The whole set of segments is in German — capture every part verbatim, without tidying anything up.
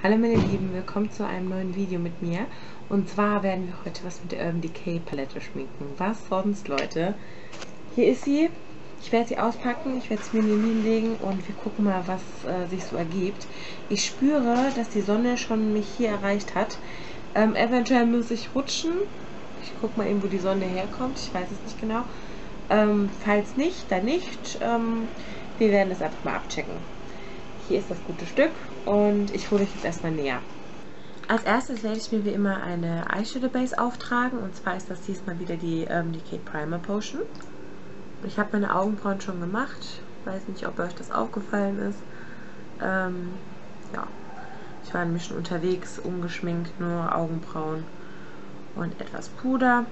Hallo meine Lieben, willkommen zu einem neuen Video mit mir. Und zwar werden wir heute was mit der Urban Decay Palette schminken. Was sonst, Leute? Hier ist sie. Ich werde sie auspacken, ich werde sie mir hinlegen und wir gucken mal, was äh, sich so ergibt. Ich spüre, dass die Sonne schon mich hier erreicht hat. Ähm, eventuell muss ich rutschen. Ich gucke mal eben, wo die Sonne herkommt. Ich weiß es nicht genau. Ähm, falls nicht, dann nicht. Ähm, wir werden es einfach mal abchecken. Hier ist das gute Stück und ich hole euch jetzt erstmal näher. Als erstes werde ich mir wie immer eine Eyeshadow Base auftragen und zwar ist das diesmal wieder die Urban Decay Primer Potion. Ich habe meine Augenbrauen schon gemacht, weiß nicht, ob euch das aufgefallen ist. Ähm, ja, ich war nämlich schon unterwegs, ungeschminkt, nur Augenbrauen und etwas Puder.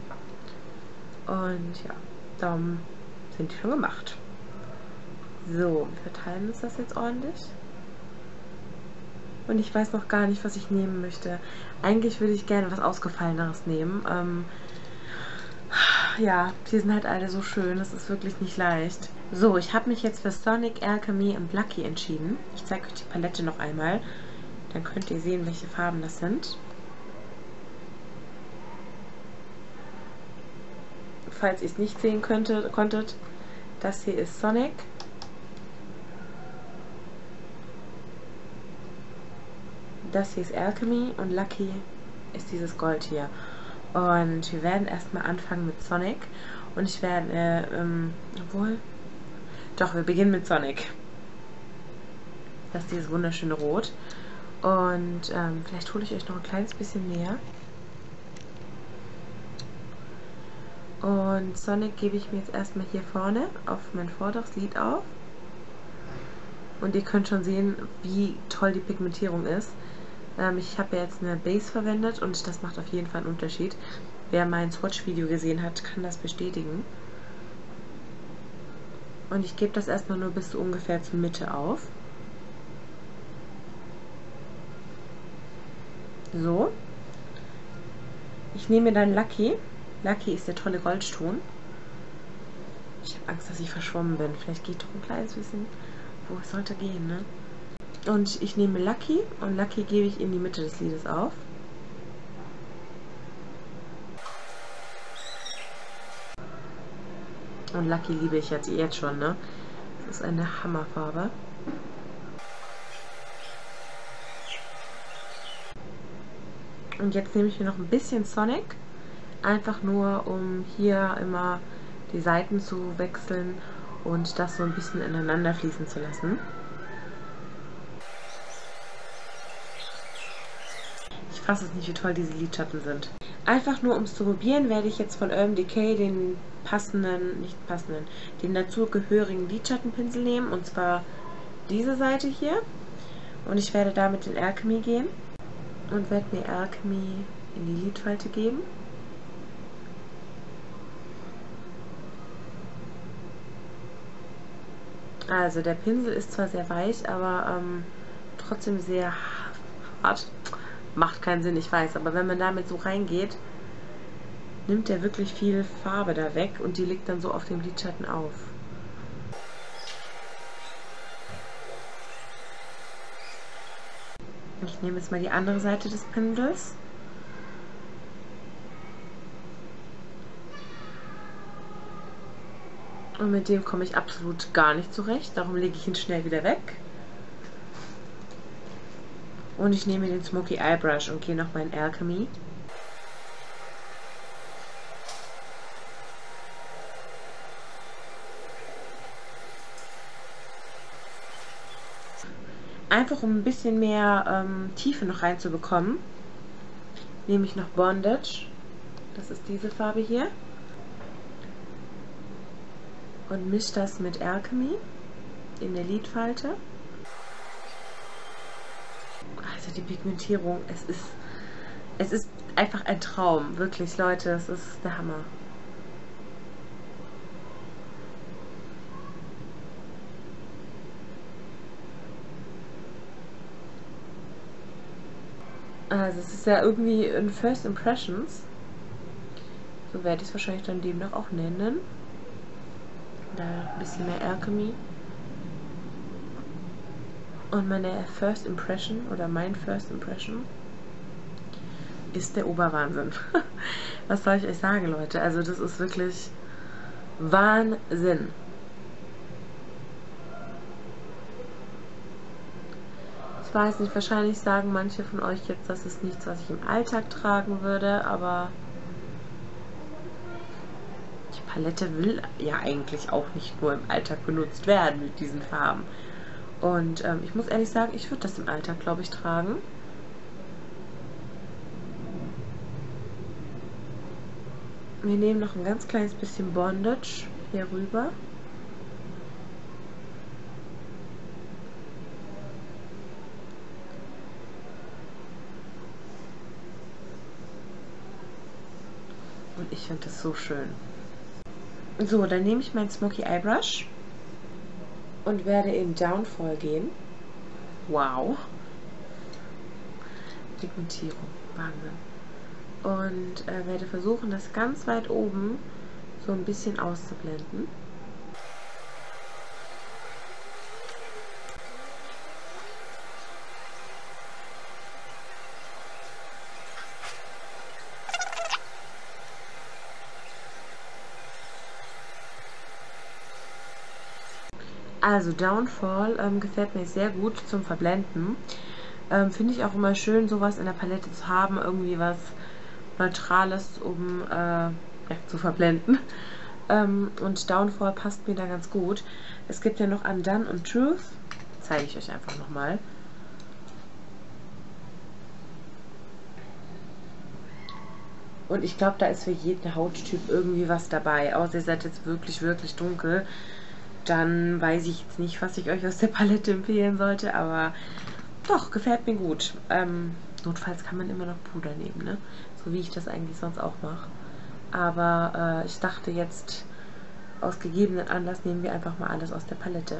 Und ja, darum sind die schon gemacht. So, wir verteilen uns das jetzt ordentlich. Und ich weiß noch gar nicht, was ich nehmen möchte. Eigentlich würde ich gerne was Ausgefalleneres nehmen. Ähm, ja, die sind halt alle so schön. Das ist wirklich nicht leicht. So, ich habe mich jetzt für Sonic, Alchemy und Lucky entschieden. Ich zeige euch die Palette noch einmal. Dann könnt ihr sehen, welche Farben das sind. Falls ihr es nicht sehen könntet, konntet, das hier ist Sonic. Das hier ist Alchemy und Lucky ist dieses Gold hier. Und wir werden erstmal anfangen mit Sonic. Und ich werde, äh, ähm, obwohl, doch, wir beginnen mit Sonic. Das ist dieses wunderschöne Rot. Und ähm, vielleicht hole ich euch noch ein kleines bisschen näher. Und Sonic gebe ich mir jetzt erstmal hier vorne auf mein vorderes Lid auf. Und ihr könnt schon sehen, wie toll die Pigmentierung ist. Ähm, ich habe ja jetzt eine Base verwendet und das macht auf jeden Fall einen Unterschied. Wer mein Swatch-Video gesehen hat, kann das bestätigen. Und ich gebe das erstmal nur bis so ungefähr zur Mitte auf. So. Ich nehme mir dann Lucky. Lucky ist der tolle Goldton. Ich habe Angst, dass ich verschwommen bin. Vielleicht geht doch ein kleines bisschen, wo es sollte gehen, ne? Und ich nehme Lucky und Lucky gebe ich in die Mitte des Lides auf. Und Lucky liebe ich jetzt, jetzt schon, ne? Das ist eine Hammerfarbe. Und jetzt nehme ich mir noch ein bisschen Sonic. Einfach nur, um hier immer die Seiten zu wechseln und das so ein bisschen ineinander fließen zu lassen. Ich fasse es nicht, wie toll diese Lidschatten sind. Einfach nur, um es zu probieren, werde ich jetzt von Urban Decay den passenden, nicht passenden, den dazugehörigen Lidschattenpinsel nehmen. Und zwar diese Seite hier. Und ich werde damit in Alchemy gehen. Und werde mir Alchemy in die Lidfalte geben. Also der Pinsel ist zwar sehr weich, aber ähm, trotzdem sehr hart. Macht keinen Sinn, ich weiß, aber wenn man damit so reingeht, nimmt der wirklich viel Farbe da weg und die liegt dann so auf dem Lidschatten auf. Ich nehme jetzt mal die andere Seite des Pinsels. Und mit dem komme ich absolut gar nicht zurecht, darum lege ich ihn schnell wieder weg. Und ich nehme den Smoky Eye Brush und gehe nochmal in Alchemy. Einfach um ein bisschen mehr ähm, Tiefe noch reinzubekommen, nehme ich noch Bondage. Das ist diese Farbe hier. Und mische das mit Alchemy in der Lidfalte. Also die Pigmentierung, es ist, es ist einfach ein Traum. Wirklich, Leute, es ist der Hammer. Also es ist ja irgendwie in First Impressions. So werde ich es wahrscheinlich dann demnach auch nennen. Da ein bisschen mehr Alchemy. Und meine First Impression oder mein First Impression ist der Oberwahnsinn. Was soll ich euch sagen, Leute? Also das ist wirklich Wahnsinn. Ich weiß nicht, wahrscheinlich sagen manche von euch jetzt, das ist nichts, was ich im Alltag tragen würde, aber die Palette will ja eigentlich auch nicht nur im Alltag benutzt werden mit diesen Farben. Und ähm, ich muss ehrlich sagen, ich würde das im Alltag, glaube ich, tragen. Wir nehmen noch ein ganz kleines bisschen Bondage hier rüber. Und ich finde das so schön. So, dann nehme ich meinen Smoky Eye Brush und werde in Downfall gehen. Wow. Pigmentierung. Wahnsinn. Und äh, werde versuchen, das ganz weit oben so ein bisschen auszublenden. Also Downfall ähm, gefällt mir sehr gut zum Verblenden. Ähm, Finde ich auch immer schön, sowas in der Palette zu haben, irgendwie was Neutrales, um äh, ja, zu verblenden. Ähm, und Downfall passt mir da ganz gut. Es gibt ja noch Undone und Truth. Zeige ich euch einfach nochmal. Und ich glaube, da ist für jeden Hauttyp irgendwie was dabei. Außer ihr seid jetzt wirklich, wirklich dunkel. Dann weiß ich jetzt nicht, was ich euch aus der Palette empfehlen sollte. Aber doch, gefällt mir gut. Ähm, notfalls kann man immer noch Puder nehmen, ne? So wie ich das eigentlich sonst auch mache. Aber äh, ich dachte jetzt, aus gegebenen Anlass nehmen wir einfach mal alles aus der Palette.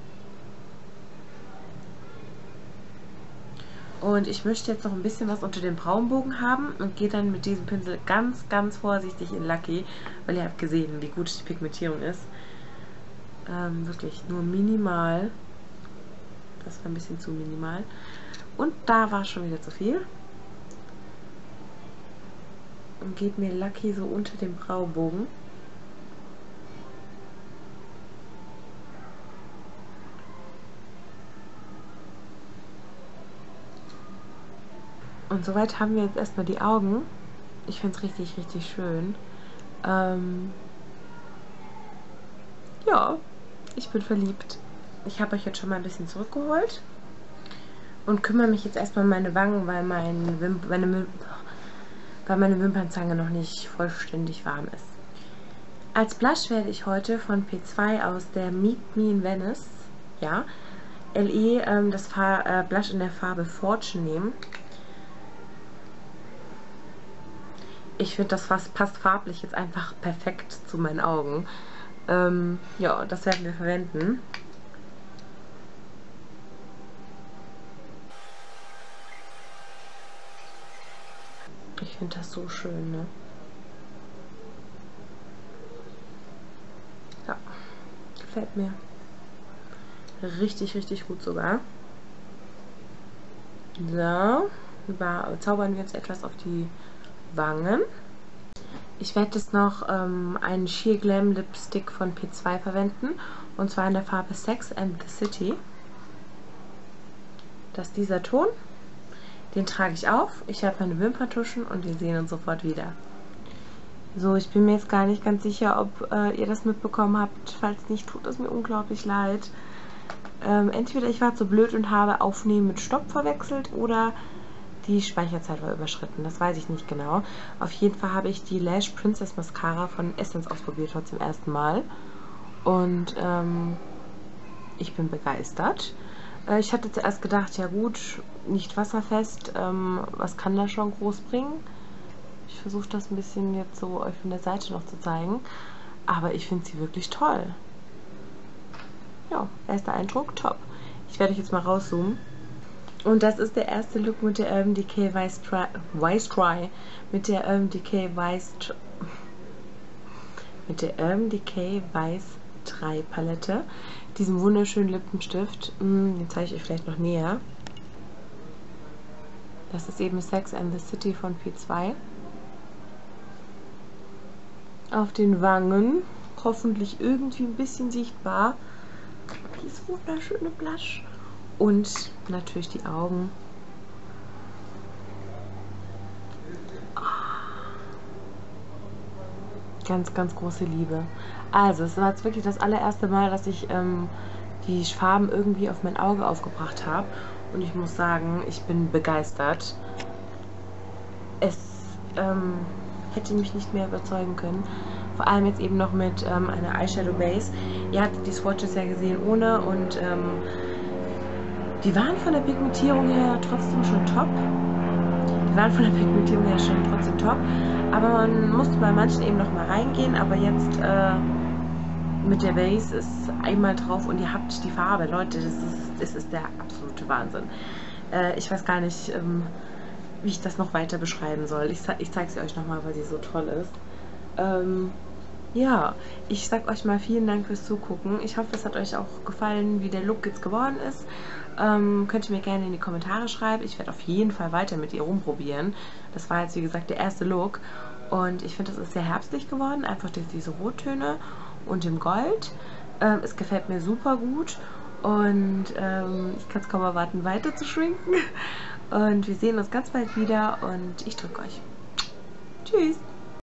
Und ich möchte jetzt noch ein bisschen was unter dem Braunbogen haben und gehe dann mit diesem Pinsel ganz, ganz vorsichtig in Lucky, weil ihr habt gesehen, wie gut die Pigmentierung ist. Ähm, wirklich nur minimal. Das war ein bisschen zu minimal. Und da war schon wieder zu viel. Und geht mir Lucky so unter dem Braunbogen. Und soweit haben wir jetzt erstmal die Augen. Ich finde es richtig, richtig schön. Ähm ja, ich bin verliebt. Ich habe euch jetzt schon mal ein bisschen zurückgeholt. Und kümmere mich jetzt erstmal um meine Wangen, weil, mein Wimp meine, weil meine Wimpernzange noch nicht vollständig warm ist. Als Blush werde ich heute von P zwei aus der Meet Me in Venice, ja, L E, ähm, das Far äh, Blush in der Farbe Fortune nehmen. Ich finde, das fast passt farblich jetzt einfach perfekt zu meinen Augen. Ähm, ja, das werden wir verwenden. Ich finde das so schön, ne? Ja, gefällt mir. Richtig, richtig gut sogar. So, zaubern wir jetzt etwas auf die Wangen. Ich werde jetzt noch ähm, einen Sheer Glam Lipstick von P zwei verwenden. Und zwar in der Farbe Sex and the City. Das ist dieser Ton. Den trage ich auf. Ich habe meine Wimperntuschen und wir sehen uns sofort wieder. So, ich bin mir jetzt gar nicht ganz sicher, ob äh, ihr das mitbekommen habt. Falls nicht, tut es mir unglaublich leid. Ähm, entweder ich war zu blöd und habe Aufnehmen mit Stopp verwechselt oder die Speicherzeit war überschritten. Das weiß ich nicht genau. Auf jeden Fall habe ich die Lash Princess Mascara von Essence ausprobiert heute zum ersten Mal. Und ähm, ich bin begeistert. Äh, ich hatte zuerst gedacht, ja gut, nicht wasserfest. Ähm, was kann das schon groß bringen? Ich versuche das ein bisschen jetzt so euch von der Seite noch zu zeigen. Aber ich finde sie wirklich toll. Ja, erster Eindruck, top. Ich werde euch jetzt mal rauszoomen. Und das ist der erste Look mit der Urban Decay Vice Try, Vice Try mit der Urban Decay Vice mit der Urban Decay Vice drei Palette. diesem wunderschönen Lippenstift. Den zeige ich euch vielleicht noch näher. Das ist eben Sex and the City von P zwei. Auf den Wangen, hoffentlich irgendwie ein bisschen sichtbar. Dieses wunderschöne Blush. Und natürlich die Augen. Ganz, ganz große Liebe. Also, es war jetzt wirklich das allererste Mal, dass ich ähm, die Farben irgendwie auf mein Auge aufgebracht habe. Und ich muss sagen, ich bin begeistert. Es ähm, hätte mich nicht mehr überzeugen können. Vor allem jetzt eben noch mit ähm, einer Eyeshadow Base. Ihr habt die Swatches ja gesehen ohne und ähm, die waren von der Pigmentierung her trotzdem schon top. Die waren von der Pigmentierung her schon trotzdem top. Aber man musste bei manchen eben noch mal reingehen. Aber jetzt äh, mit der Base ist einmal drauf und ihr habt die Farbe. Leute, das ist, das ist der absolute Wahnsinn. Äh, ich weiß gar nicht, ähm, wie ich das noch weiter beschreiben soll. Ich, ich zeige sie euch nochmal, weil sie so toll ist. Ähm, ja, ich sag euch mal vielen Dank fürs Zugucken. Ich hoffe, es hat euch auch gefallen, wie der Look jetzt geworden ist. Ähm, könnt ihr mir gerne in die Kommentare schreiben. Ich werde auf jeden Fall weiter mit ihr rumprobieren. Das war jetzt, wie gesagt, der erste Look. Und ich finde, es ist sehr herbstlich geworden. Einfach durch diese Rottöne und dem Gold. Ähm, es gefällt mir super gut. Und ähm, ich kann es kaum erwarten, weiter zu schminken. Und wir sehen uns ganz bald wieder. Und ich drücke euch. Tschüss.